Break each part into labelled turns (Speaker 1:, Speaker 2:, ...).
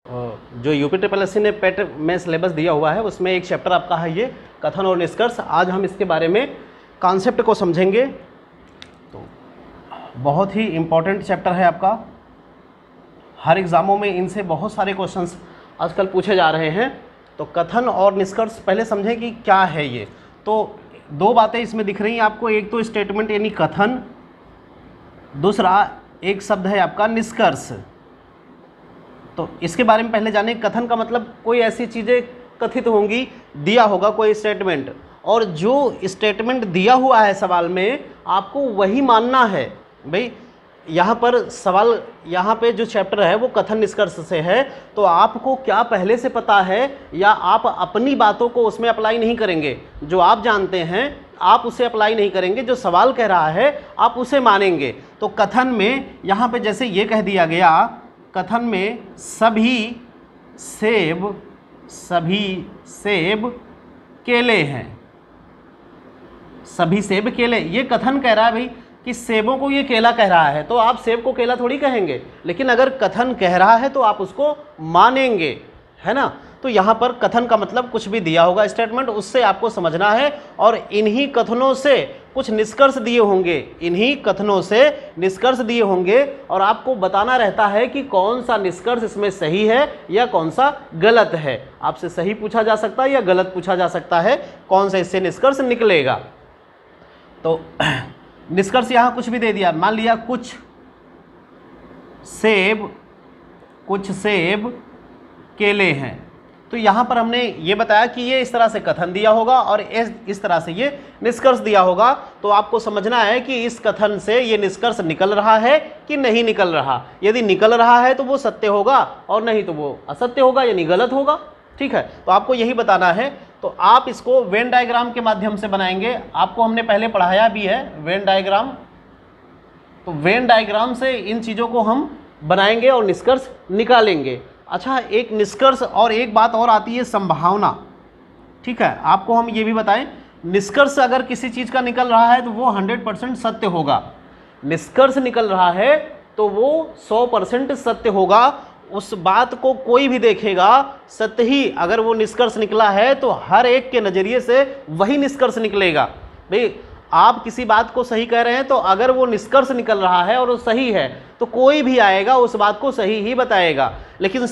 Speaker 1: जो UP triple SC ने पेट में सिलेबस दिया हुआ है उसमें एक चैप्टर आपका है ये कथन और निष्कर्ष। आज हम इसके बारे में कॉन्सेप्ट को समझेंगे। तो बहुत ही इम्पोर्टेंट चैप्टर है आपका, हर एग्ज़ामों में इनसे बहुत सारे क्वेश्चंस आजकल पूछे जा रहे हैं। तो कथन और निष्कर्ष पहले समझें कि क्या है ये। तो दो बातें इसमें दिख रही हैं आपको, एक तो स्टेटमेंट यानी कथन, दूसरा एक शब्द है आपका निष्कर्ष। तो इसके बारे में पहले जानें। कथन का मतलब कोई ऐसी चीज़ें कथित होंगी, दिया होगा कोई स्टेटमेंट, और जो स्टेटमेंट दिया हुआ है सवाल में आपको वही मानना है। भाई यहाँ पर सवाल, यहाँ पे जो चैप्टर है वो कथन निष्कर्ष से है, तो आपको क्या पहले से पता है या आप अपनी बातों को उसमें अप्लाई नहीं करेंगे। जो आप जानते हैं आप उसे अप्लाई नहीं करेंगे, जो सवाल कह रहा है आप उसे मानेंगे। तो कथन में यहाँ पे जैसे ये कह दिया गया, कथन में सभी सेब केले हैं, सभी सेब केले, ये कथन कह रहा है भाई कि सेबों को ये केला कह रहा है, तो आप सेब को केला थोड़ी कहेंगे। लेकिन अगर कथन कह रहा है तो आप उसको मानेंगे, है ना। तो यहाँ पर कथन का मतलब कुछ भी दिया होगा स्टेटमेंट, उससे आपको समझना है। और इन्हीं कथनों से कुछ निष्कर्ष दिए होंगे, इन्हीं कथनों से निष्कर्ष दिए होंगे, और आपको बताना रहता है कि कौन सा निष्कर्ष इसमें सही है या कौन सा गलत है। आपसे सही पूछा जा सकता है या गलत पूछा जा सकता है, कौन सा इससे निष्कर्ष निकलेगा। तो निष्कर्ष यहाँ कुछ भी दे दिया, मान लिया कुछ सेब केले हैं, तो यहाँ पर हमने ये बताया कि ये इस तरह से कथन दिया होगा और इस तरह से ये निष्कर्ष दिया होगा। तो आपको समझना है कि इस कथन से ये निष्कर्ष निकल रहा है कि नहीं निकल रहा। यदि निकल रहा है तो वो सत्य होगा, और नहीं तो वो असत्य होगा यानी गलत होगा। ठीक है, तो आपको यही बताना है। तो आप इसको वेन डायग्राम के माध्यम से बनाएंगे, आपको हमने पहले पढ़ाया भी है वेन डायग्राम। तो वेन डायग्राम से इन चीज़ों को हम बनाएंगे और निष्कर्ष निकालेंगे। अच्छा, एक निष्कर्ष और एक बात और आती है संभावना। ठीक है, आपको हम ये भी बताएं, निष्कर्ष अगर किसी चीज़ का निकल रहा है तो वो 100% सत्य होगा। निष्कर्ष निकल रहा है तो वो 100% सत्य होगा। उस बात को कोई भी देखेगा सत्य ही, अगर वो निष्कर्ष निकला है तो हर एक के नज़रिए से वही निष्कर्ष निकलेगा। भाई आप किसी बात को सही कह रहे हैं, तो अगर वो निष्कर्ष निकल रहा है और वो सही है तो कोई भी आएगा उस बात को सही ही बताएगा। लेकिन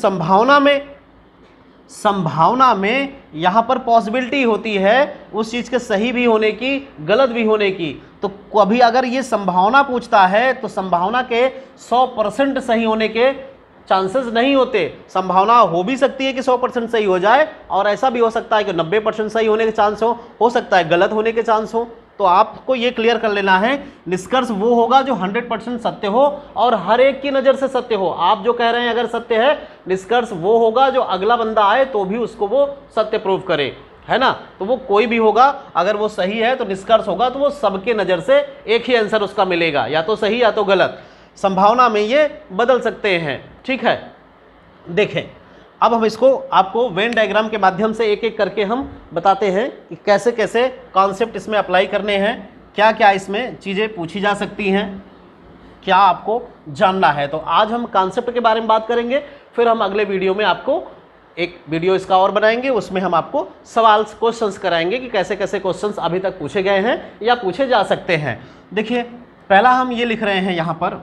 Speaker 1: संभावना में यहाँ पर पॉसिबिलिटी होती है उस चीज़ के सही भी होने की, गलत भी होने की। तो कभी अगर ये संभावना पूछता है तो संभावना के 100% सही होने के चांसेस नहीं होते। संभावना हो भी सकती है कि 100% सही हो जाए, और ऐसा भी हो सकता है कि 90% सही होने के चांस हो सकता है गलत होने के चांस हो। तो आपको ये क्लियर कर लेना है, निष्कर्ष वो होगा जो 100% सत्य हो और हर एक की नज़र से सत्य हो। आप जो कह रहे हैं अगर सत्य है, निष्कर्ष वो होगा जो अगला बंदा आए तो भी उसको वो सत्य प्रूव करे, है ना। तो वो कोई भी होगा, अगर वो सही है तो निष्कर्ष होगा तो वो सबके नज़र से एक ही आंसर उसका मिलेगा, या तो सही या तो गलत। संभावना में ये बदल सकते हैं। ठीक है, देखें अब हम इसको आपको वेन डायग्राम के माध्यम से एक एक करके हम बताते हैं कि कैसे कैसे कॉन्सेप्ट इसमें अप्लाई करने हैं, क्या क्या इसमें चीज़ें पूछी जा सकती हैं, क्या आपको जानना है। तो आज हम कॉन्सेप्ट के बारे में बात करेंगे, फिर हम अगले वीडियो में आपको एक वीडियो इसका और बनाएंगे, उसमें हम आपको सवाल क्वेश्चंस कराएंगे कि कैसे कैसे क्वेश्चंस अभी तक पूछे गए हैं या पूछे जा सकते हैं। देखिए पहला हम ये लिख रहे हैं यहाँ पर,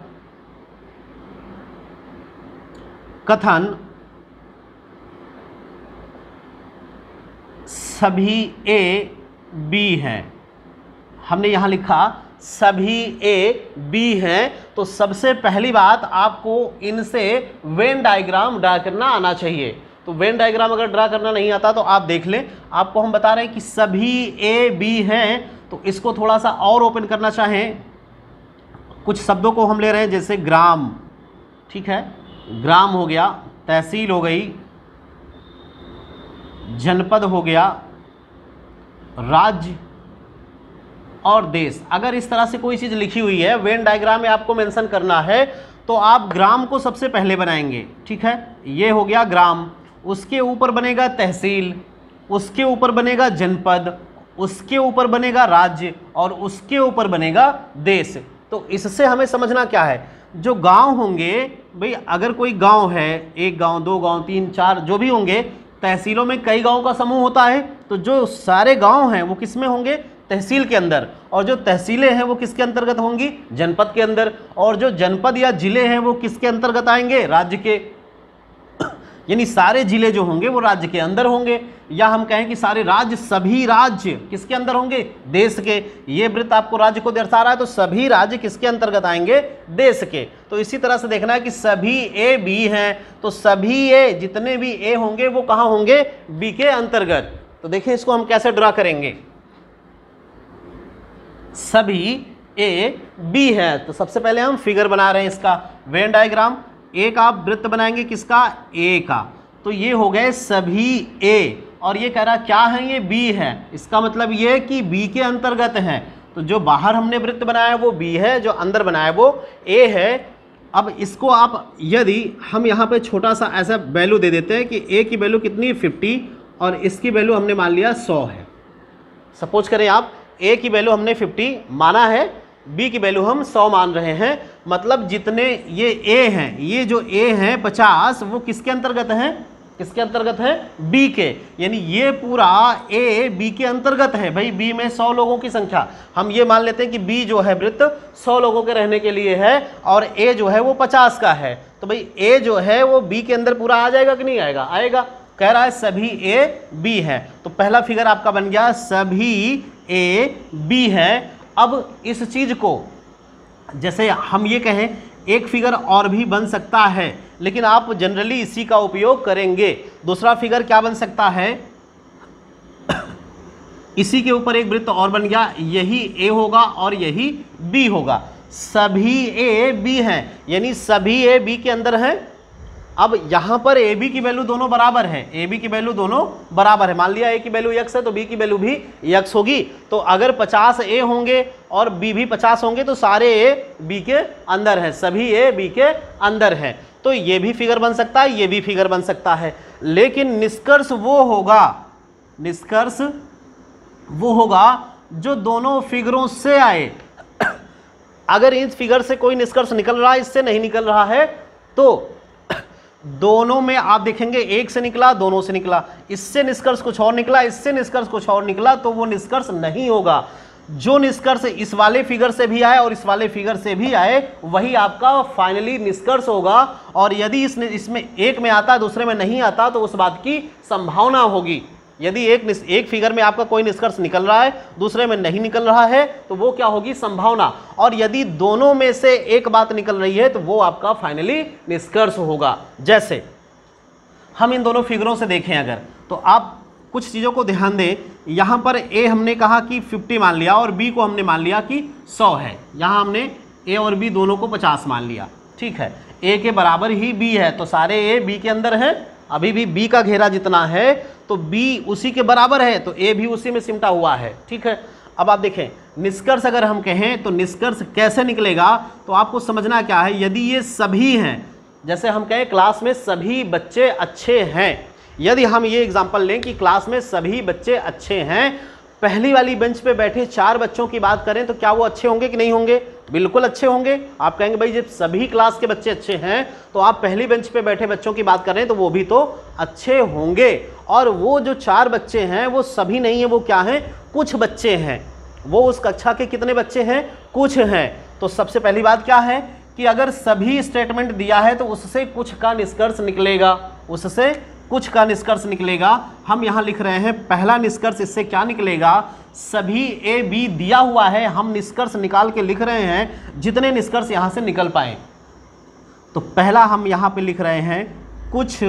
Speaker 1: कथन सभी ए बी हैं। हमने यहाँ लिखा सभी ए बी हैं, तो सबसे पहली बात आपको इनसे वेन डायग्राम ड्रा करना आना चाहिए। तो वेन डायग्राम अगर ड्रा करना नहीं आता तो आप देख लें, आपको हम बता रहे हैं कि सभी ए बी हैं। तो इसको थोड़ा सा और ओपन करना चाहें, कुछ शब्दों को हम ले रहे हैं, जैसे ग्राम, ठीक है, ग्राम हो गया, तहसील हो गई, जनपद हो गया, राज्य और देश। अगर इस तरह से कोई चीज़ लिखी हुई है, वेन डायग्राम में आपको मेंशन करना है, तो आप ग्राम को सबसे पहले बनाएंगे। ठीक है, ये हो गया ग्राम, उसके ऊपर बनेगा तहसील, उसके ऊपर बनेगा जनपद, उसके ऊपर बनेगा राज्य और उसके ऊपर बनेगा देश। तो इससे हमें समझना क्या है, जो गांव होंगे भाई अगर कोई गांव है, एक गांव, दो गांव, तीन, चार, जो भी होंगे, तहसीलों में कई गांवों का समूह होता है, तो जो सारे गांव हैं वो किस में होंगे? तहसील के अंदर। और जो तहसीलें हैं वो किसके अंतर्गत होंगी? जनपद के अंदर। और जो जनपद या जिले हैं वो किसके अंतर्गत आएंगे? राज्य के। यानी सारे जिले जो होंगे वो राज्य के अंदर होंगे, या हम कहें कि सारे राज्य, सभी राज्य किसके अंदर होंगे? देश के। ये वृत्त आपको राज्य को दर्शा रहा है, तो सभी राज्य किसके अंतर्गत आएंगे? देश के। तो इसी तरह से देखना है कि सभी ए बी हैं, तो सभी ए, जितने भी ए होंगे वो कहाँ होंगे? बी के अंतर्गत। तो देखिए इसको हम कैसे ड्रा करेंगे। सभी ए बी है, तो सबसे पहले हम फिगर बना रहे हैं इसका, वेन डायग्राम। एक आप वृत्त बनाएंगे किसका? ए का। तो ये हो गए सभी ए, और ये कह रहा क्या है? ये बी है। इसका मतलब ये कि बी के अंतर्गत है। तो जो बाहर हमने वृत्त बनाया वो बी है, जो अंदर बनाया वो ए है। अब इसको आप, यदि हम यहाँ पे छोटा सा ऐसा वैल्यू दे देते हैं कि ए की वैल्यू कितनी? 50, और इसकी वैल्यू हमने मान लिया 100 है। सपोज करें आप, ए की वैल्यू हमने 50 माना है, बी की वैल्यू हम 100 मान रहे हैं। मतलब जितने ये ए हैं, ये जो ए हैं 50, वो किसके अंतर्गत हैं? किसके अंतर्गत है? बी के। यानी ये पूरा ए बी के अंतर्गत है। भाई बी में 100 लोगों की संख्या, हम ये मान लेते हैं कि बी जो है वृत्त 100 लोगों के रहने के लिए है, और ए जो है वो 50 का है। तो भाई ए जो है वो बी के अंदर पूरा आ जाएगा कि नहीं आएगा? आएगा। कह रहा है सभी ए बी है, तो पहला फिगर आपका बन गया सभी ए बी है। अब इस चीज को, जैसे हम ये कहें, एक फिगर और भी बन सकता है, लेकिन आप जनरली इसी का उपयोग करेंगे। दूसरा फिगर क्या बन सकता है? इसी के ऊपर एक वृत्त और बन गया, यही ए होगा और यही बी होगा। सभी ए बी हैं, यानी सभी ए बी के अंदर हैं। अब यहाँ पर ए बी की वैल्यू दोनों बराबर है, ए बी की वैल्यू दोनों बराबर है। मान लिया ए की वैल्यू x है तो बी की वैल्यू भी x होगी। तो अगर 50 ए होंगे और बी भी 50 होंगे तो सारे ए बी के अंदर है, सभी ए बी के अंदर है। तो ये भी फिगर बन सकता है, ये भी फिगर बन सकता है। लेकिन निष्कर्ष वो होगा, निष्कर्ष वो होगा जो दोनों फिगरों से आए। अगर इस फिगर से कोई निष्कर्ष निकल रहा है, इससे नहीं निकल रहा है, तो दोनों में आप देखेंगे एक से निकला, दोनों से निकला, इससे निष्कर्ष कुछ और निकला, इससे निष्कर्ष कुछ और निकला, तो वो निष्कर्ष नहीं होगा। जो निष्कर्ष इस वाले फिगर से भी आए और इस वाले फिगर से भी आए, वही आपका फाइनली निष्कर्ष होगा। और यदि इसमें एक में आता, दूसरे में नहीं आता, तो उस बात की संभावना होगी। यदि एक फिगर में आपका कोई निष्कर्ष निकल रहा है, दूसरे में नहीं निकल रहा है, तो वो क्या होगी? संभावना। और यदि दोनों में से एक बात निकल रही है, तो वो आपका फाइनली निष्कर्ष होगा। जैसे हम इन दोनों फिगरों से देखें अगर, तो आप कुछ चीज़ों को ध्यान दें। यहाँ पर ए हमने कहा कि 50 मान लिया, और बी को हमने मान लिया कि 100 है। यहाँ हमने ए और बी दोनों को 50 मान लिया, ठीक है। ए के बराबर ही बी है, तो सारे ए बी के अंदर हैं। अभी भी बी का घेरा जितना है, तो बी उसी के बराबर है, तो ए भी उसी में सिमटा हुआ है, ठीक है। अब आप देखें, निष्कर्ष अगर हम कहें तो निष्कर्ष कैसे निकलेगा, तो आपको समझना क्या है। यदि ये सभी हैं, जैसे हम कहें क्लास में सभी बच्चे अच्छे हैं, यदि हम ये एग्जांपल लें कि क्लास में सभी बच्चे अच्छे हैं, पहली वाली बेंच पे बैठे 4 बच्चों की बात करें, तो क्या वो अच्छे होंगे कि नहीं होंगे? बिल्कुल अच्छे होंगे। आप कहेंगे भाई जब सभी क्लास के बच्चे अच्छे हैं, तो आप पहली बेंच पे बैठे बच्चों की बात कर रहे हैं, तो वो भी तो अच्छे होंगे। और वो जो 4 बच्चे हैं वो सभी नहीं है, वो क्या हैं? कुछ बच्चे हैं। वो उस कक्षा के कितने बच्चे हैं? कुछ हैं। तो सबसे पहली बात क्या है कि अगर सभी स्टेटमेंट दिया है, तो उससे कुछ का निष्कर्ष निकलेगा, उससे कुछ का निष्कर्ष निकलेगा। हम यहाँ लिख रहे हैं पहला निष्कर्ष, इससे क्या निकलेगा? सभी ए बी दिया हुआ है, हम निष्कर्ष निकाल के लिख रहे हैं जितने निष्कर्ष यहाँ से निकल पाए। तो पहला हम यहाँ पे लिख रहे हैं कुछ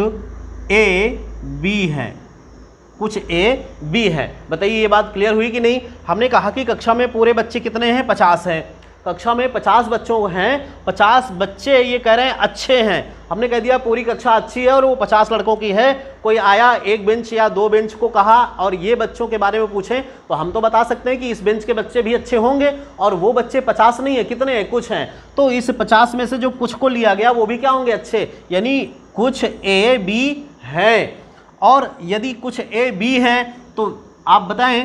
Speaker 1: ए बी है, कुछ ए बी है। बताइए ये बात क्लियर हुई कि नहीं? हमने कहा कि कक्षा में पूरे बच्चे कितने हैं? 50 हैं। कक्षा में 50 बच्चों हैं, 50 बच्चे ये कह रहे हैं अच्छे हैं। हमने कह दिया पूरी कक्षा अच्छी है और वो 50 लड़कों की है। कोई आया एक बेंच या 2 बेंच को कहा और ये बच्चों के बारे में पूछें, तो हम तो बता सकते हैं कि इस बेंच के बच्चे भी अच्छे होंगे, और वो बच्चे 50 नहीं है, कितने हैं? कुछ हैं। तो इस 50 में से जो कुछ को लिया गया वो भी क्या होंगे? अच्छे। यानी कुछ ए बी है। और यदि कुछ ए बी हैं तो आप बताएं,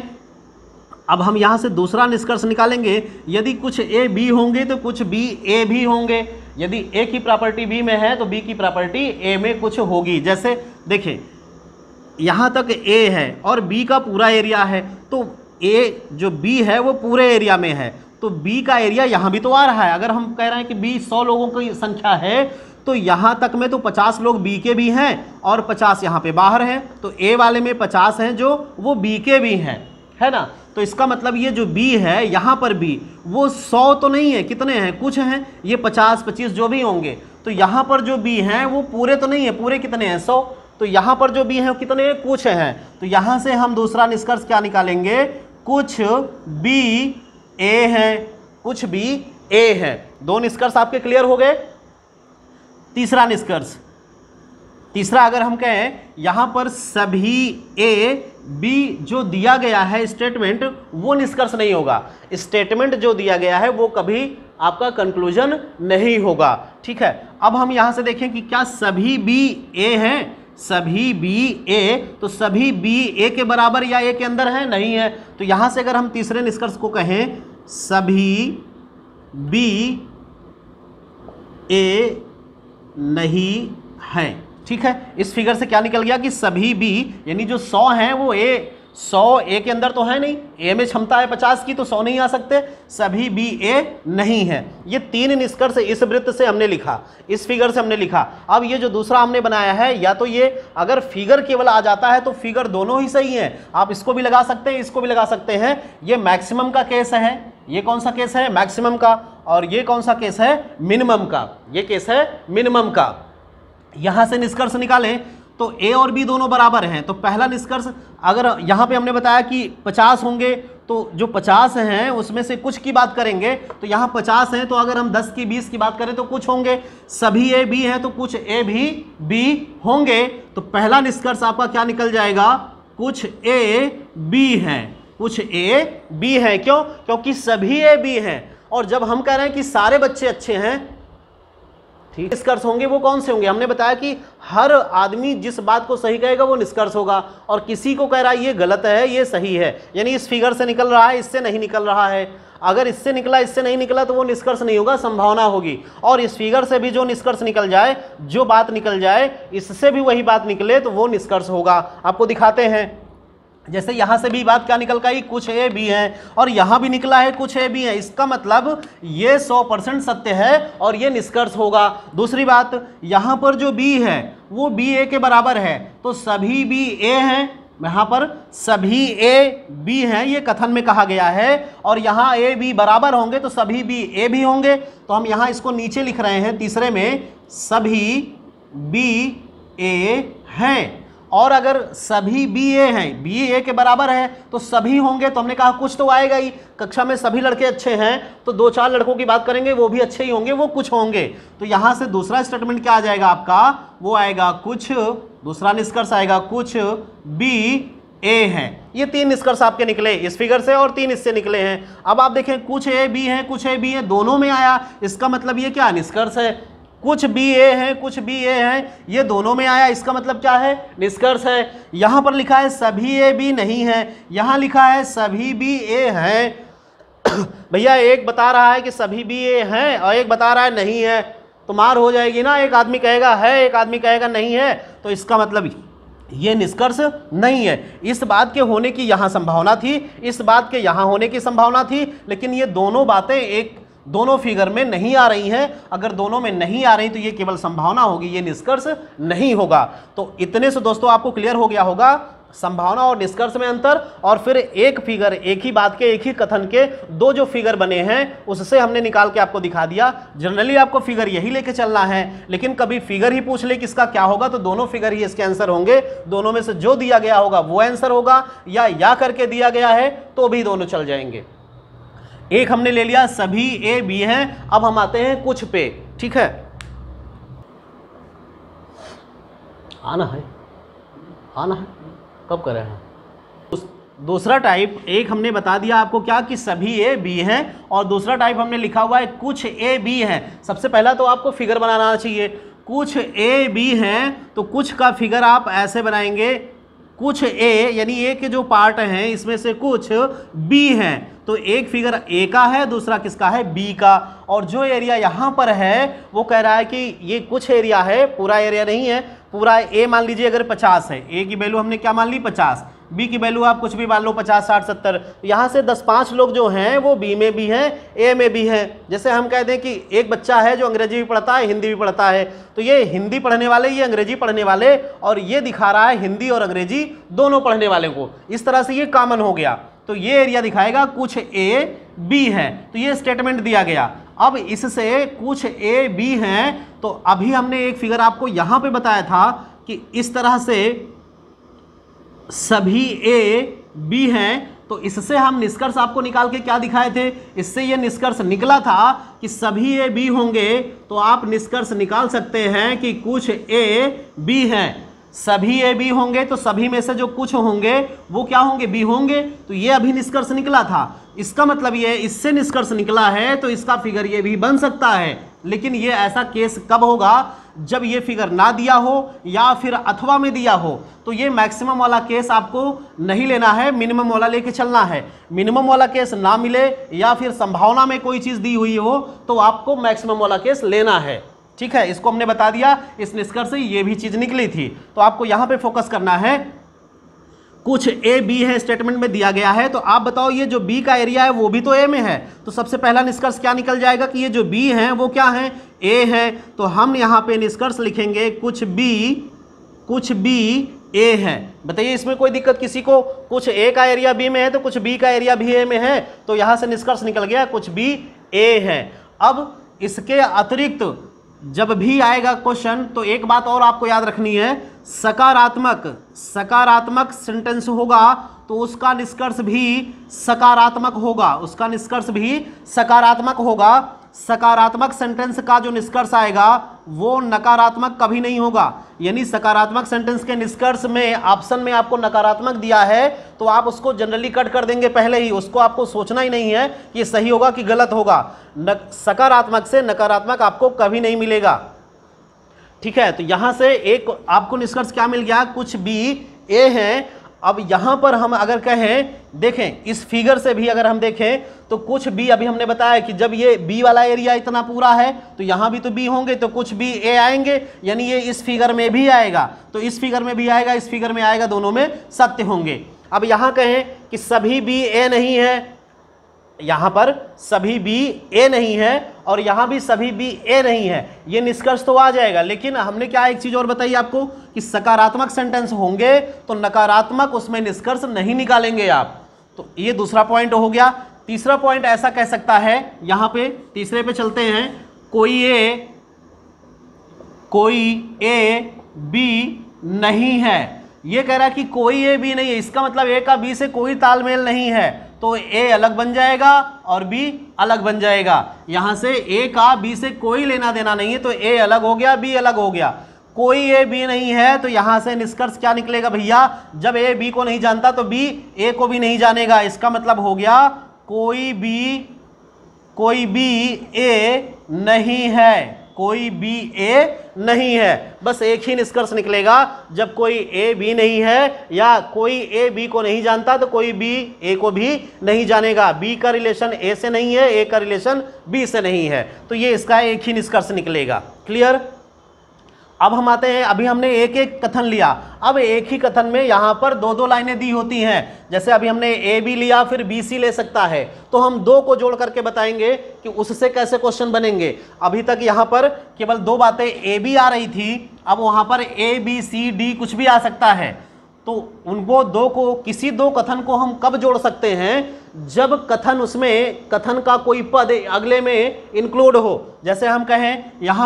Speaker 1: अब हम यहाँ से दूसरा निष्कर्ष निकालेंगे। यदि कुछ ए बी होंगे तो कुछ बी ए भी होंगे। यदि ए की प्रॉपर्टी बी में है तो बी की प्रॉपर्टी ए में कुछ होगी। जैसे देखिए यहाँ तक ए है और बी का पूरा एरिया है, तो ए जो बी है वो पूरे एरिया में है, तो बी का एरिया यहाँ भी तो आ रहा है। अगर हम कह रहे हैं कि बी 100 लोगों की संख्या है तो यहाँ तक में तो 50 लोग बी के भी हैं और 50 यहाँ पे बाहर हैं, तो ए वाले में 50 हैं जो वो बी के भी हैं, है ना। तो इसका मतलब ये जो बी है यहाँ पर बी वो 100 तो नहीं है, कितने हैं, कुछ हैं, ये 50 25 जो भी होंगे। तो यहाँ पर जो बी हैं वो पूरे तो नहीं है, पूरे कितने हैं 100, तो यहाँ पर जो बी हैं कितने हैं, कुछ हैं। तो यहाँ से हम दूसरा निष्कर्ष क्या निकालेंगे, कुछ बी ए है, कुछ बी ए है। दो निष्कर्ष आपके क्लियर हो गए। तीसरा निष्कर्ष, तीसरा अगर हम कहें यहाँ पर सभी ए बी जो दिया गया है स्टेटमेंट वो निष्कर्ष नहीं होगा। स्टेटमेंट जो दिया गया है वो कभी आपका कंक्लूजन नहीं होगा, ठीक है। अब हम यहाँ से देखें कि क्या सभी बी ए हैं, सभी बी ए, तो सभी बी ए के बराबर या ए के अंदर है, नहीं है। तो यहाँ से अगर हम तीसरे निष्कर्ष को कहें सभी बी ए नहीं है, ठीक है। इस फिगर से क्या निकल गया कि सभी बी यानी जो 100 हैं वो 100 ए के अंदर तो है नहीं, ए में क्षमता है 50 की, तो 100 नहीं आ सकते, सभी बी ए नहीं है। ये तीन निष्कर्ष इस वृत्त से हमने लिखा, इस फिगर से हमने लिखा। अब ये जो दूसरा हमने बनाया है, या तो ये अगर फिगर केवल आ जाता है तो फिगर दोनों ही सही है, आप इसको भी लगा सकते हैं, इसको भी लगा सकते हैं। ये मैक्सिमम का केस है, ये कौन सा केस है, मैक्सिमम का, और ये कौन सा केस है, मिनिमम का, ये केस है मिनिमम का। यहां से निष्कर्ष निकालें तो ए और बी दोनों बराबर हैं, तो पहला निष्कर्ष अगर यहाँ पे हमने बताया कि 50 होंगे, तो जो 50 हैं उसमें से कुछ की बात करेंगे, तो यहाँ 50 हैं, तो अगर हम 10 की 20 की बात करें तो कुछ होंगे, सभी ए बी हैं तो कुछ ए भी बी होंगे। तो पहला निष्कर्ष आपका क्या निकल जाएगा, कुछ ए बी हैं, कुछ ए बी हैं। क्यों, क्योंकि सभी ए बी हैं, और जब हम कह रहे हैं कि सारे बच्चे अच्छे हैं, ठीक, निष्कर्ष होंगे वो कौन से होंगे, हमने बताया कि हर आदमी जिस बात को सही कहेगा वो निष्कर्ष होगा, और किसी को कह रहा है ये गलत है ये सही है, यानी इस फिगर से निकल रहा है इससे नहीं निकल रहा है, अगर इससे निकला इससे नहीं निकला तो वो निष्कर्ष नहीं होगा, संभावना होगी। और इस फिगर से भी जो निष्कर्ष निकल जाए, जो बात निकल जाए, इससे भी वही बात निकले तो वो निष्कर्ष होगा। आपको दिखाते हैं, जैसे यहाँ से भी बात क्या निकल गई, कुछ ए बी हैं, और यहाँ भी निकला है कुछ ए बी हैं, इसका मतलब ये 100% सत्य है और ये निष्कर्ष होगा। दूसरी बात, यहाँ पर जो बी है वो बी ए के बराबर है, तो सभी बी ए हैं, यहाँ पर सभी ए बी हैं, ये कथन में कहा गया है, और यहाँ ए बी बराबर होंगे तो सभी बी ए भी होंगे। तो हम यहाँ इसको नीचे लिख रहे हैं तीसरे में, सभी बी ए हैं, और अगर सभी बी ए हैं, बी ए के बराबर है तो सभी होंगे, तो हमने कहा कुछ तो आएगा ही, कक्षा में सभी लड़के अच्छे हैं तो 2-4 लड़कों की बात करेंगे वो भी अच्छे ही होंगे, वो कुछ होंगे। तो यहाँ से दूसरा स्टेटमेंट क्या आ जाएगा आपका, वो आएगा कुछ, दूसरा निष्कर्ष आएगा कुछ बी ए हैं। ये 3 निष्कर्ष आपके निकले इस फिगर से और 3 इससे निकले हैं। अब आप देखें कुछ ए बी हैं, कुछ ए बी हैं, दोनों में आया, इसका मतलब ये क्या निष्कर्ष है, कुछ बी ए हैं कुछ बी ए हैं, ये दोनों में आया, इसका मतलब क्या है, निष्कर्ष है। यहाँ पर लिखा है सभी ए बी नहीं है, यहाँ लिखा है सभी बी ए हैं। भैया एक बता रहा है कि सभी बी ए हैं और एक बता रहा है नहीं है, तो मार हो जाएगी ना, एक आदमी कहेगा है एक आदमी कहेगा नहीं है, तो इसका मतलब ये निष्कर्ष नहीं है। इस बात के होने की यहाँ संभावना थी, इस बात के यहाँ होने की संभावना थी, लेकिन ये दोनों बातें दोनों फिगर में नहीं आ रही हैं। अगर दोनों में नहीं आ रही तो ये केवल संभावना होगी, ये निष्कर्ष नहीं होगा। तो इतने से दोस्तों आपको क्लियर हो गया होगा संभावना और निष्कर्ष में अंतर, और फिर एक फिगर, एक ही बात के, एक ही कथन के 2 जो फिगर बने हैं उससे हमने निकाल के आपको दिखा दिया। जनरली आपको फिगर यही लेके चलना है, लेकिन कभी फिगर ही पूछ ले किसका क्या होगा तो दोनों फिगर ही इसके आंसर होंगे, दोनों में से जो दिया गया होगा वो आंसर होगा, या करके दिया गया है तो भी दोनों चल जाएंगे। एक हमने ले लिया सभी ए बी हैं, अब हम आते हैं कुछ पे, ठीक है, आना है कब करें हैं। दूसरा टाइप, एक हमने बता दिया आपको क्या कि सभी ए बी हैं, और दूसरा टाइप हमने लिखा हुआ है कुछ ए बी हैं। सबसे पहला तो आपको फिगर बनाना चाहिए, कुछ ए बी हैं तो कुछ का फिगर आप ऐसे बनाएंगे, कुछ ए यानी ए के जो पार्ट हैं इसमें से कुछ बी हैं, तो एक फिगर ए का है, दूसरा किसका है, बी का। और जो एरिया यहाँ पर है वो कह रहा है कि ये कुछ एरिया है, पूरा एरिया नहीं है। पूरा ए मान लीजिए अगर 50 है, ए की वैल्यू हमने क्या मान ली 50, बी की वैल्यू आप कुछ भी मान लो 50, 60, 70। यहाँ से 10-5 लोग जो हैं वो बी में भी हैं, ए में भी हैं। जैसे हम कह दें कि एक बच्चा है जो अंग्रेजी भी पढ़ता है, हिंदी भी पढ़ता है, तो ये हिंदी पढ़ने वाले, ये अंग्रेजी पढ़ने वाले, और ये दिखा रहा है हिंदी और अंग्रेजी दोनों पढ़ने वाले को। इस तरह से ये कॉमन हो गया, तो ये एरिया दिखाएगा कुछ ए बी है। तो ये स्टेटमेंट दिया गया। अब इससे कुछ ए बी हैं, तो अभी हमने एक फिगर आपको यहाँ पे बताया था कि इस तरह से सभी ए बी हैं, तो इससे हम निष्कर्ष आपको निकाल के क्या दिखाए थे, इससे ये निष्कर्ष निकला था कि सभी ए बी होंगे, तो आप निष्कर्ष निकाल सकते हैं कि कुछ ए बी हैं। सभी ए बी होंगे तो सभी में से जो कुछ होंगे वो क्या होंगे, बी होंगे। तो ये अभी निष्कर्ष निकला था, इसका मतलब ये इससे निष्कर्ष निकला है, तो इसका फिगर ये भी बन सकता है। लेकिन ये ऐसा केस कब होगा, जब ये फिगर ना दिया हो या फिर अथवा में दिया हो। तो ये मैक्सिमम वाला केस आपको नहीं लेना है, मिनिमम वाला लेके चलना है। मिनिमम वाला केस ना मिले या फिर संभावना में कोई चीज़ दी हुई हो तो आपको मैक्सिमम वाला केस लेना है। ठीक है, इसको हमने बता दिया, इस निष्कर्ष से ये भी चीज़ निकली थी। तो आपको यहाँ पे फोकस करना है, कुछ ए बी है स्टेटमेंट में दिया गया है। तो आप बताओ ये जो बी का एरिया है वो भी तो ए में है, तो सबसे पहला निष्कर्ष क्या निकल जाएगा कि ये जो बी हैं वो क्या हैं, ए है। तो हम यहाँ पे निष्कर्ष लिखेंगे कुछ बी ए है। बताइए इसमें कोई दिक्कत किसी को, कुछ ए का एरिया बी में है तो कुछ बी का एरिया भी ए में है, तो यहाँ से निष्कर्ष निकल गया कुछ बी ए है। अब इसके अतिरिक्त जब भी आएगा क्वेश्चन तो एक बात और आपको याद रखनी है, सकारात्मक सेंटेंस होगा तो उसका निष्कर्ष भी सकारात्मक होगा, उसका निष्कर्ष भी सकारात्मक होगा। सकारात्मक सेंटेंस का जो निष्कर्ष आएगा वो नकारात्मक कभी नहीं होगा। यानी सकारात्मक सेंटेंस के निष्कर्ष में ऑप्शन में आपको नकारात्मक दिया है तो आप उसको जनरली कट कर देंगे पहले ही, उसको आपको सोचना ही नहीं है कि ये सही होगा कि गलत होगा। सकारात्मक से नकारात्मक आपको कभी नहीं मिलेगा। ठीक है, तो यहां से एक आपको निष्कर्ष क्या मिल गया, कुछ बी ए है। अब यहां पर हम अगर कहें, देखें इस फिगर से भी अगर हम देखें तो कुछ बी, अभी हमने बताया कि जब ये बी वाला एरिया इतना पूरा है तो यहां भी तो बी होंगे, तो कुछ बी ए आएंगे, यानी ये इस फिगर में भी आएगा, तो इस फिगर में भी आएगा, इस फिगर में आएगा, दोनों में सत्य होंगे। अब यहां कहें कि सभी बी ए नहीं है, यहां पर सभी बी ए नहीं है और यहां भी सभी बी ए नहीं है, ये निष्कर्ष तो आ जाएगा। लेकिन हमने क्या एक चीज और बताई आपको कि सकारात्मक सेंटेंस होंगे तो नकारात्मक उसमें निष्कर्ष नहीं निकालेंगे आप। तो ये दूसरा पॉइंट हो गया। तीसरा पॉइंट ऐसा कह सकता है, यहां पे तीसरे पे चलते हैं, कोई ए बी नहीं है। ये कह रहा है कि कोई ए बी नहीं है, इसका मतलब ए का बी से कोई तालमेल नहीं है, तो ए अलग बन जाएगा और बी अलग बन जाएगा। यहां से ए का बी से कोई लेना देना नहीं है, तो ए अलग हो गया, बी अलग हो गया। कोई ए बी नहीं है तो यहां से निष्कर्ष क्या निकलेगा भैया, जब ए बी को नहीं जानता तो बी ए को भी नहीं जानेगा। इसका मतलब हो गया कोई बी ए नहीं है, कोई बी ए नहीं है। बस एक ही निष्कर्ष निकलेगा, जब कोई ए बी नहीं है या कोई ए बी को नहीं जानता तो कोई बी ए को भी नहीं जानेगा। बी का रिलेशन ए से नहीं है, ए का रिलेशन बी से नहीं है, तो ये इसका एक ही निष्कर्ष निकलेगा। क्लियर। अब हम आते हैं, अभी हमने एक एक कथन लिया, अब एक ही कथन में यहाँ पर दो दो लाइनें दी होती हैं। जैसे अभी हमने ए बी लिया, फिर बी सी ले सकता है, तो हम दो को जोड़ करके बताएंगे कि उससे कैसे क्वेश्चन बनेंगे। अभी तक यहाँ पर केवल दो बातें ए बी आ रही थी, अब वहाँ पर ए बी सी डी कुछ भी आ सकता है। तो उनको दो को, किसी दो कथन को हम कब जोड़ सकते हैं, जब कथन, उसमें कथन का कोई पद अगले में इंक्लूड हो। जैसे हम कहें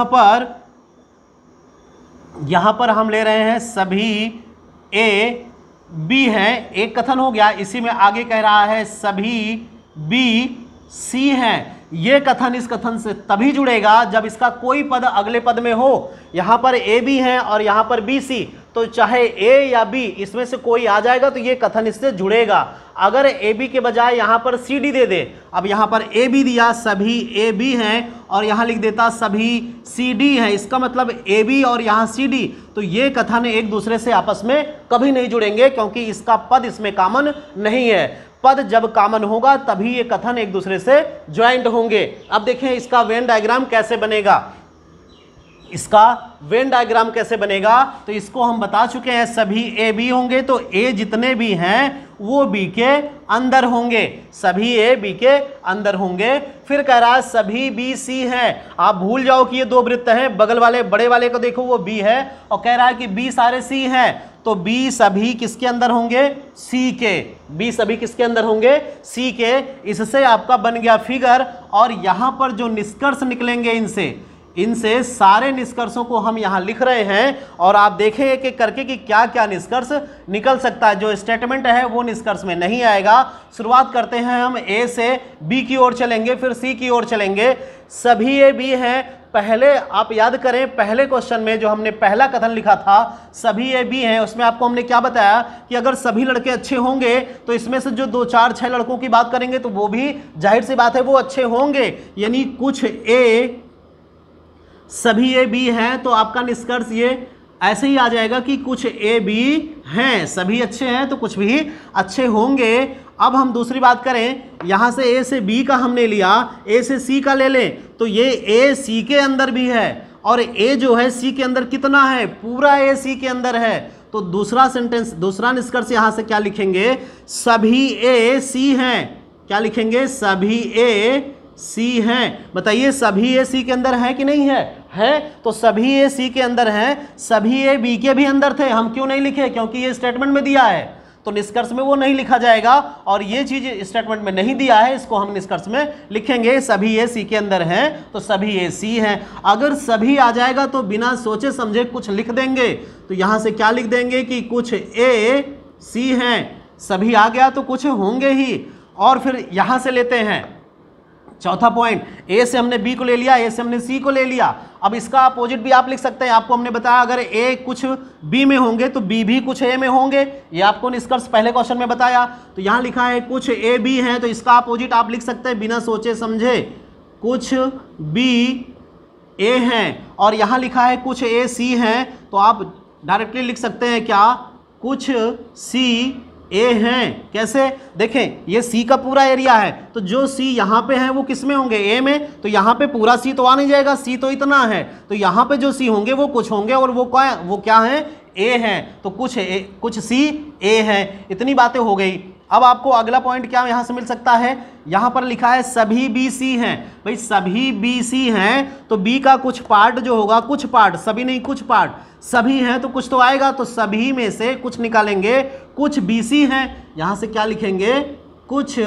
Speaker 1: यहाँ पर हम ले रहे हैं सभी ए बी हैं, एक कथन हो गया। इसी में आगे कह रहा है सभी बी सी हैं। ये कथन इस कथन से तभी जुड़ेगा जब इसका कोई पद अगले पद में हो। यहाँ पर ए बी है और यहाँ पर बी सी, तो तो चाहे ए या बी इसमें से कोई आ जाएगा तो ये कथन इससे जुड़ेगा। अगर ए बी के बजाय यहां पर सी डी दे दे, अब यहां पर ए बी दिया, सभी ए बी हैं, और यहां लिख देता सभी सी डी हैं, इसका मतलब ए बी और यहां सी डी, तो ये कथन एक दूसरे से आपस में कभी नहीं जुड़ेंगे, क्योंकि इसका पद इसमें कॉमन नहीं है। पद जब कॉमन होगा तभी ये कथन एक दूसरे से ज्वाइंट होंगे। अब देखें इसका वेन डायग्राम कैसे बनेगा, इसका वेन डायग्राम कैसे बनेगा, तो इसको हम बता चुके हैं, सभी ए बी होंगे तो ए जितने भी हैं वो बी के अंदर होंगे, सभी ए बी के अंदर होंगे। फिर कह रहा है सभी बी सी हैं, आप भूल जाओ कि ये दो वृत्त हैं, बगल वाले बड़े वाले को देखो वो बी है, और कह रहा है कि बी सारे सी हैं, तो बी सभी किसके अंदर होंगे, सी के, बी सभी किसके अंदर होंगे, सी के। इससे आपका बन गया फिगर, और यहां पर जो निष्कर्ष निकलेंगे इनसे सारे निष्कर्षों को हम यहां लिख रहे हैं, और आप देखें एक एक करके कि क्या क्या निष्कर्ष निकल सकता है। जो स्टेटमेंट है वो निष्कर्ष में नहीं आएगा। शुरुआत करते हैं हम ए से, बी की ओर चलेंगे, फिर सी की ओर चलेंगे। सभी ए बी हैं, पहले आप याद करें पहले क्वेश्चन में जो हमने पहला कथन लिखा था सभी ए बी हैं, उसमें आपको हमने क्या बताया कि अगर सभी लड़के अच्छे होंगे तो इसमें से जो 2 4 6 लड़कों की बात करेंगे तो वो भी जाहिर सी बात है वो अच्छे होंगे, यानी कुछ ए सभी ए बी हैं, तो आपका निष्कर्ष ये ऐसे ही आ जाएगा कि कुछ ए बी हैं, सभी अच्छे हैं तो कुछ भी अच्छे होंगे। अब हम दूसरी बात करें, यहां से ए से बी का हमने लिया, ए से सी का ले लें, तो ये ए सी के अंदर भी है, और ए जो है सी के अंदर कितना है, पूरा ए सी के अंदर है। तो दूसरा सेंटेंस, दूसरा निष्कर्ष यहां से क्या लिखेंगे, सभी ए सी हैं, क्या लिखेंगे, सभी ए सी हैं। बताइए सभी ए सी के अंदर है कि नहीं है, है, तो सभी ए सी के अंदर हैं, सभी ए बी के भी अंदर थे, हम क्यों नहीं लिखे, क्योंकि ये स्टेटमेंट में दिया है, तो निष्कर्ष में वो नहीं लिखा जाएगा, और ये चीज स्टेटमेंट में नहीं दिया है, इसको हम निष्कर्ष में लिखेंगे। सभी ए सी के अंदर हैं तो सभी ए सी हैं। अगर सभी आ जाएगा तो बिना सोचे समझे कुछ लिख देंगे, तो यहां से क्या लिख देंगे कि कुछ ए सी हैं, सभी आ गया तो कुछ होंगे ही। और फिर यहां से लेते हैं चौथा पॉइंट, ए से हमने बी को ले लिया, ए से हमने सी को ले लिया। अब इसका अपोजिट भी आप लिख सकते हैं, आपको हमने बताया अगर ए कुछ बी में होंगे तो बी भी कुछ ए में होंगे, ये आपको निष्कर्ष पहले क्वेश्चन में बताया। तो यहां लिखा है कुछ ए बी हैं, तो इसका अपोजिट आप लिख सकते हैं बिना सोचे समझे, कुछ बी ए हैं, और यहां लिखा है कुछ ए सी हैं, तो आप डायरेक्टली लिख सकते हैं क्या, कुछ सी ए हैं। कैसे, देखें ये सी का पूरा एरिया है, तो जो सी यहाँ पे है वो किस में होंगे, ए में, तो यहाँ पे पूरा सी तो आ नहीं जाएगा, सी तो इतना है, तो यहाँ पे जो सी होंगे वो कुछ होंगे, और वो क्या है, ए हैं, तो कुछ सी ए हैं। इतनी बातें हो गई। अब आपको अगला पॉइंट क्या यहाँ से मिल सकता है, यहाँ पर लिखा है सभी बी सी हैं, भाई सभी बी सी हैं, तो बी का कुछ पार्ट जो होगा, कुछ पार्ट, सभी नहीं कुछ पार्ट, सभी हैं तो कुछ तो आएगा, तो सभी में से कुछ निकालेंगे, कुछ बी सी हैं, यहाँ से क्या लिखेंगे, कुछ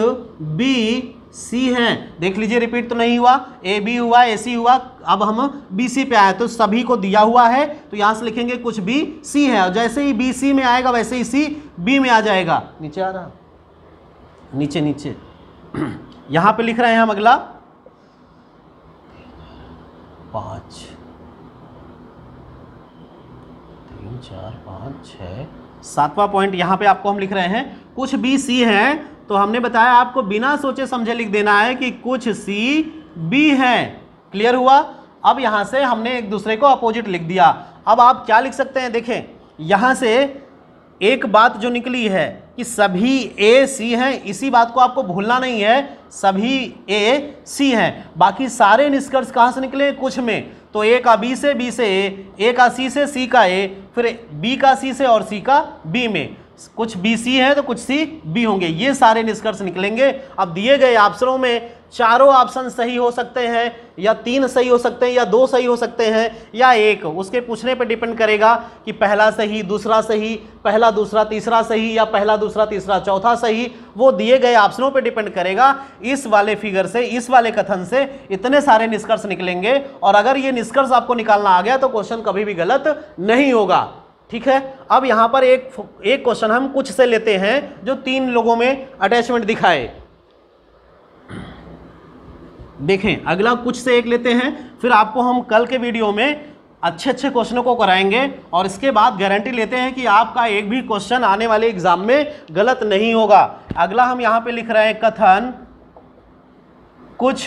Speaker 1: बी सी हैं। देख लीजिए रिपीट तो नहीं हुआ, ए बी हुआ, ए सी हुआ, अब हम बी सी पे आए, तो सभी को दिया हुआ है, तो यहाँ से लिखेंगे कुछ बी सी है, और जैसे ही बी सी में आएगा वैसे ही सी बी में आ जाएगा। नीचे आ रहा, नीचे नीचे यहां पे लिख रहे हैं हम अगला 5 3 4 5 6 7वां पॉइंट यहां पे आपको हम लिख रहे हैं कुछ बी सी हैं, तो हमने बताया आपको बिना सोचे समझे लिख देना है कि कुछ सी बी हैं। क्लियर हुआ। अब यहां से हमने एक दूसरे को अपोजिट लिख दिया। अब आप क्या लिख सकते हैं, देखें यहां से एक बात जो निकली है कि सभी ए सी हैं, इसी बात को आपको भूलना नहीं है, सभी ए सी हैं। बाकी सारे निष्कर्ष कहाँ से निकले, कुछ में, तो ए का बी से, बी से ए का सी से, सी का ए, फिर बी का सी से और सी का बी में, कुछ बी सी है तो कुछ सी बी होंगे, ये सारे निष्कर्ष निकलेंगे। अब दिए गए ऑप्शनों में चारों ऑप्शन सही हो सकते हैं, या 3 सही हो सकते हैं, या 2 सही हो सकते हैं, या 1, उसके पूछने पर डिपेंड करेगा कि पहला सही, दूसरा सही, पहला दूसरा तीसरा सही, या पहला दूसरा तीसरा चौथा सही, वो दिए गए ऑप्शनों पर डिपेंड करेगा। इस वाले फिगर से, इस वाले कथन से इतने सारे निष्कर्ष निकलेंगे, और अगर ये निष्कर्ष आपको निकालना आ गया तो क्वेश्चन कभी भी गलत नहीं होगा। ठीक है। अब यहां पर एक क्वेश्चन हम कुछ से लेते हैं जो 3 लोगों में अटैचमेंट दिखाए। देखें अगला कुछ से एक लेते हैं, फिर आपको हम कल के वीडियो में अच्छे अच्छे क्वेश्चनों को कराएंगे और इसके बाद गारंटी लेते हैं कि आपका एक भी क्वेश्चन आने वाले एग्जाम में गलत नहीं होगा। अगला हम यहां पे लिख रहे हैं कथन कुछ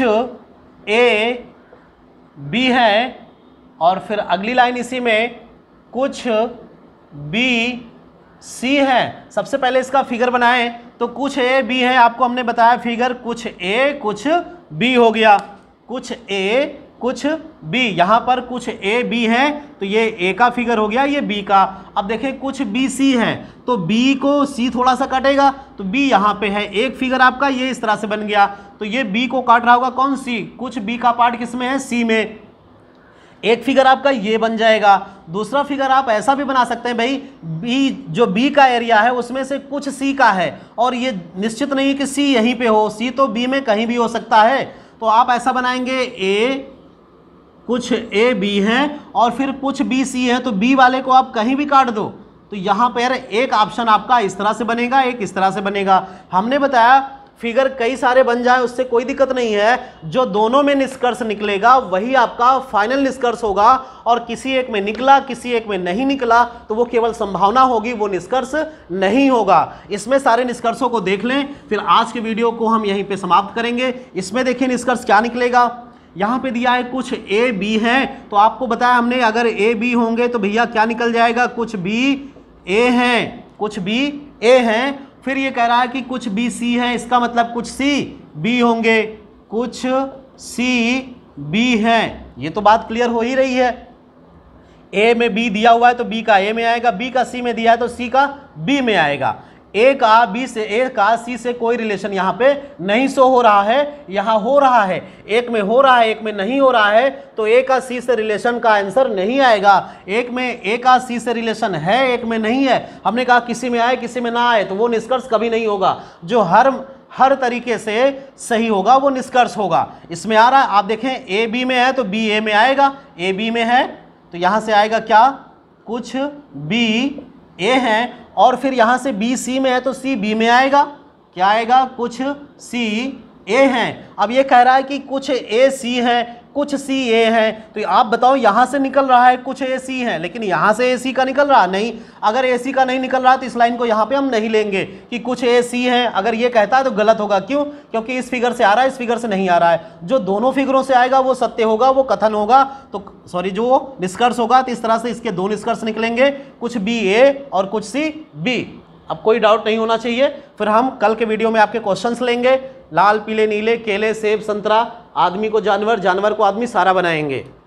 Speaker 1: ए बी है, और फिर अगली लाइन इसी में कुछ बी सी है। सबसे पहले इसका फिगर बनाएं तो कुछ ए बी है, आपको हमने बताया फिगर कुछ ए कुछ बी हो गया, कुछ ए कुछ बी। यहां पर कुछ ए बी है तो ये ए का फिगर हो गया, ये बी का। अब देखें कुछ बी सी है तो बी को सी थोड़ा सा काटेगा तो बी यहां पे है, एक फिगर आपका ये इस तरह से बन गया, तो ये बी को काट रहा होगा कौन सी, कुछ बी का पार्ट किसमें है, सी में। एक फिगर आपका ये बन जाएगा। दूसरा फिगर आप ऐसा भी बना सकते हैं भाई, बी जो बी का एरिया है उसमें से कुछ सी का है और ये निश्चित नहीं कि सी यहीं पे हो, सी तो बी में कहीं भी हो सकता है। तो आप ऐसा बनाएंगे ए कुछ ए बी है और फिर कुछ बी सी है, तो बी वाले को आप कहीं भी काट दो तो यहाँ पर एक ऑप्शन आपका इस तरह से बनेगा, एक इस तरह से बनेगा। हमने बताया फिगर कई सारे बन जाए उससे कोई दिक्कत नहीं है, जो दोनों में निष्कर्ष निकलेगा वही आपका फाइनल निष्कर्ष होगा, और किसी एक में निकला किसी एक में नहीं निकला तो वो केवल संभावना होगी, वो निष्कर्ष नहीं होगा। इसमें सारे निष्कर्षों को देख लें, फिर आज के वीडियो को हम यहीं पे समाप्त करेंगे। इसमें देखिए निष्कर्ष क्या निकलेगा, यहाँ पे दिया है कुछ ए बी है, तो आपको बताया हमने अगर ए बी होंगे तो भैया क्या निकल जाएगा, कुछ बी ए हैं, कुछ बी ए हैं। फिर ये कह रहा है कि कुछ बी सी है, इसका मतलब कुछ सी बी होंगे, कुछ सी बी है। ये तो बात क्लियर हो ही रही है, ए में बी दिया हुआ है तो बी का ए में आएगा, बी का सी में दिया है तो सी का बी में आएगा। ए का बी से, ए का सी से कोई रिलेशन यहाँ पे नहीं शो हो रहा है, यहाँ हो रहा है, एक में हो रहा है एक में नहीं हो रहा है, तो ए का सी से रिलेशन का आंसर नहीं आएगा। एक में ए का सी से रिलेशन है एक में नहीं है, हमने कहा किसी में आए किसी में ना आए तो वो निष्कर्ष कभी नहीं होगा। जो हर तरीके से सही होगा वो निष्कर्ष होगा। इसमें आ रहा है, आप देखें ए बी में है तो बी ए में आएगा, ए बी में है तो यहाँ से आएगा क्या, कुछ बी ए है, और फिर यहाँ से बी सी में है तो सी बी में आएगा, क्या आएगा, कुछ सी ए हैं। अब ये कह रहा है कि कुछ ए सी है कुछ सी ए है, तो आप बताओ यहाँ से निकल रहा है कुछ ए सी है, लेकिन यहाँ से ए सी का निकल रहा नहीं। अगर ए सी का नहीं निकल रहा तो इस लाइन को यहाँ पे हम नहीं लेंगे कि कुछ ए सी है, अगर ये कहता है तो गलत होगा। क्यों, क्योंकि इस फिगर से आ रहा है इस फिगर से नहीं आ रहा है, जो दोनों फिगरों से आएगा वो सत्य होगा, वो कथन होगा, तो सॉरी जो निष्कर्ष होगा। तो इस तरह से इसके दो निष्कर्ष निकलेंगे, कुछ बी ए और कुछ सी बी। अब कोई डाउट नहीं होना चाहिए। फिर हम कल के वीडियो में आपके क्वेश्चंस लेंगे, लाल पीले नीले केले सेब संतरा, आदमी को जानवर जानवर को आदमी सारा बनाएंगे।